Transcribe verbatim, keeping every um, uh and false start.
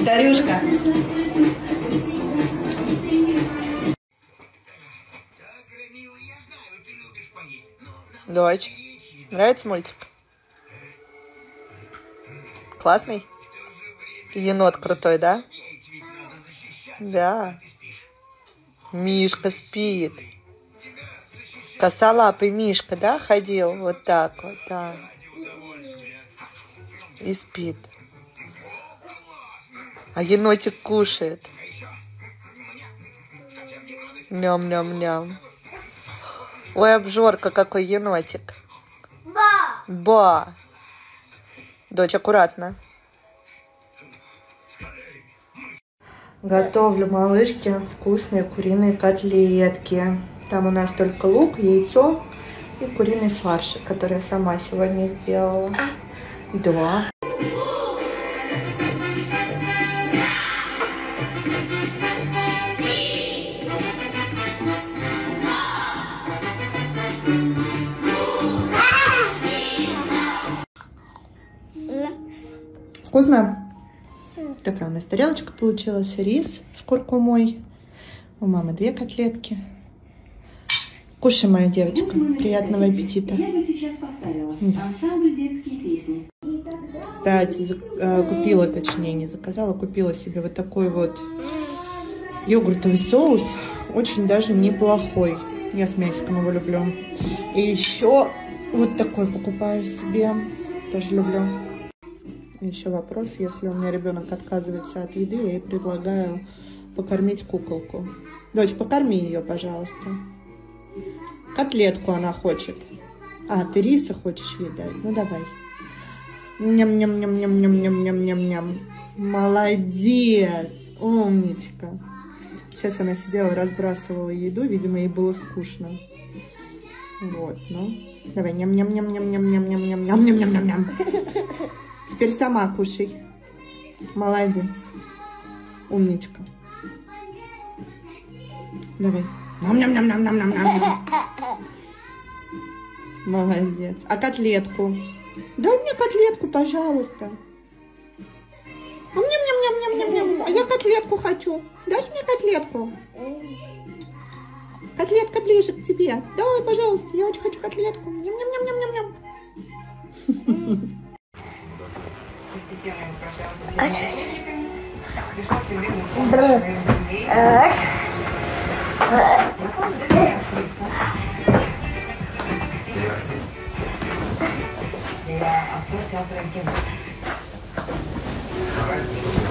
Повторюшка. Дочь, нравится мультик? Классный? Енот крутой, да? Да. Мишка спит. Косолапый Мишка, да, ходил? Вот так вот, да. И спит. А енотик кушает. Ням-ням-ням. Ой, обжорка, какой енотик. Ба! Ба! Дочь, аккуратно. Готовлю малышке вкусные куриные котлетки. Там у нас только лук, яйцо и куриный фарш, который я сама сегодня сделала. Да. Вкусно? Такая у нас тарелочка получилась. Рис с куркумой. У мамы две котлетки. Кушай, моя девочка. Приятного аппетита. Я бы сейчас поставила ансамбль детские песни. Кстати, купила, точнее, не заказала, купила себе вот такой вот йогуртовый соус. Очень даже неплохой. Я с мясиком его люблю. И еще вот такой покупаю себе. Тоже люблю. Еще вопрос, если у меня ребенок отказывается от еды, я ей предлагаю покормить куколку. Дочь, покорми ее, пожалуйста. Котлетку она хочет. А, ты риса хочешь ей дать? Ну, давай. Ням-ням-ням-ням-ням-ням-ням-ням. Молодец, умничка. Сейчас она сидела, разбрасывала еду, видимо, ей было скучно. Вот, ну. Давай, ням-ням-ням-ням-ням-ням-ням-ням-ням-ням-ням. Теперь сама кушай. Молодец. Умничка. Давай. Ням-ням-ням-ням-ням-ням-ням. Молодец. А котлетку? Дай мне котлетку, пожалуйста. Ням-ням-ням-ням-ням-ням. А я котлетку хочу. Дашь мне котлетку? Котлетка ближе к тебе. Давай, пожалуйста. Я очень хочу котлетку. Ням-ням-ням-ням-ням-ням. Я актер театра кино.